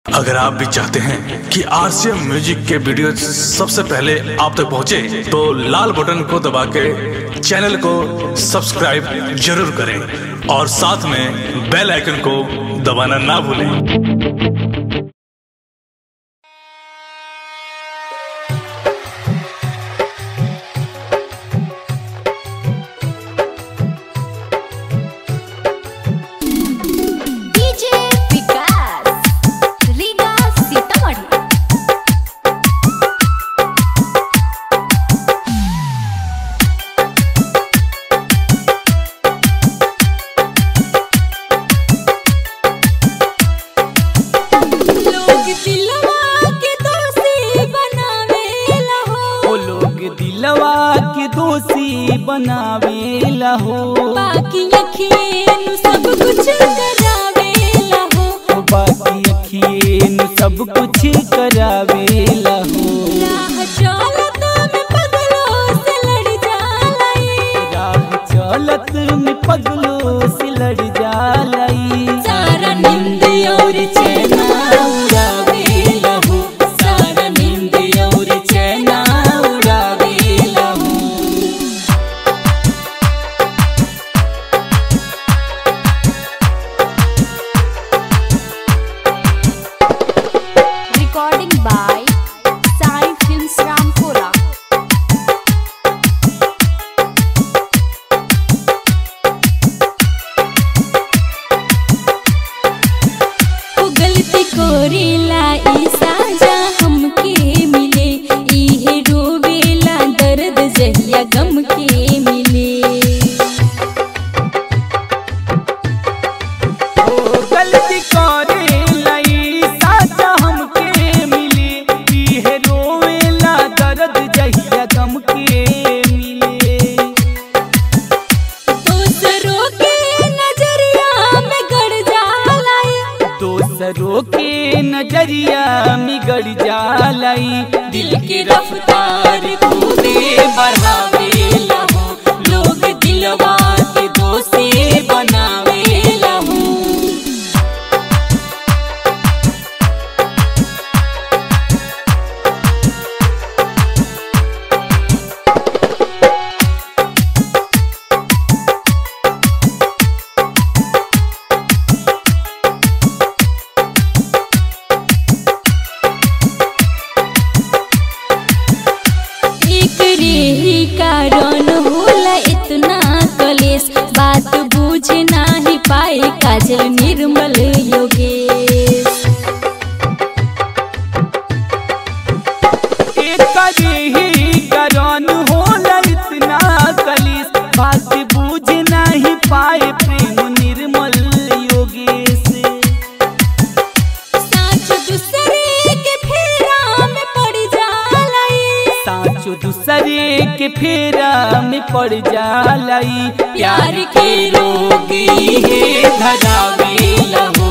अगर आप भी चाहते हैं कि आरसीएम म्यूजिक के वीडियो सबसे पहले आप तक पहुंचे, तो लाल बटन को दबा के चैनल को सब्सक्राइब जरूर करें और साथ में बेल आइकन को दबाना ना भूलें। दिलवा के दोषी बनावेला हो, बाकी अखियन सब कुछ करावेला हो, बाकी अखियन सब कुछ करावेला हो। राह चलत में पगलों से लड़ जालाई, राह चलत में पगलों से लड़ जालाई। सारा नींद और चैन उड़ावेला हो, सारा नींद और चैन Recording by Sai Films Ramkola। गलती कोरेला ई साजा हमके मिले, इहे रोवेला दर्द जहिया गम के मिले। गलती करेला ई साजा हमके मिले, इहे रोवेला दर्द जहिया गम के मिले। दोसरों के नजरिया में गड़ जालाई, दोसरों के नजरिया में गड़ जालाई। दिल की रफ्तार खूबे बढ़ावेला हो, लोग दिलवा के दोषी बनावेला हो। कारण होला इतना कलेश, बात बूझ नाही पाए काजल निर्मल योगेश। ही कारण होला इतना कलेश, बात बूझ नहीं पाए प्रेम निर्मल योगेश। साँच दूसरे के फेरा में पड़ जालाई, साँच दूसरे के फेरा में पड़ जालाई। प्यार के रोग है धरावेला हो,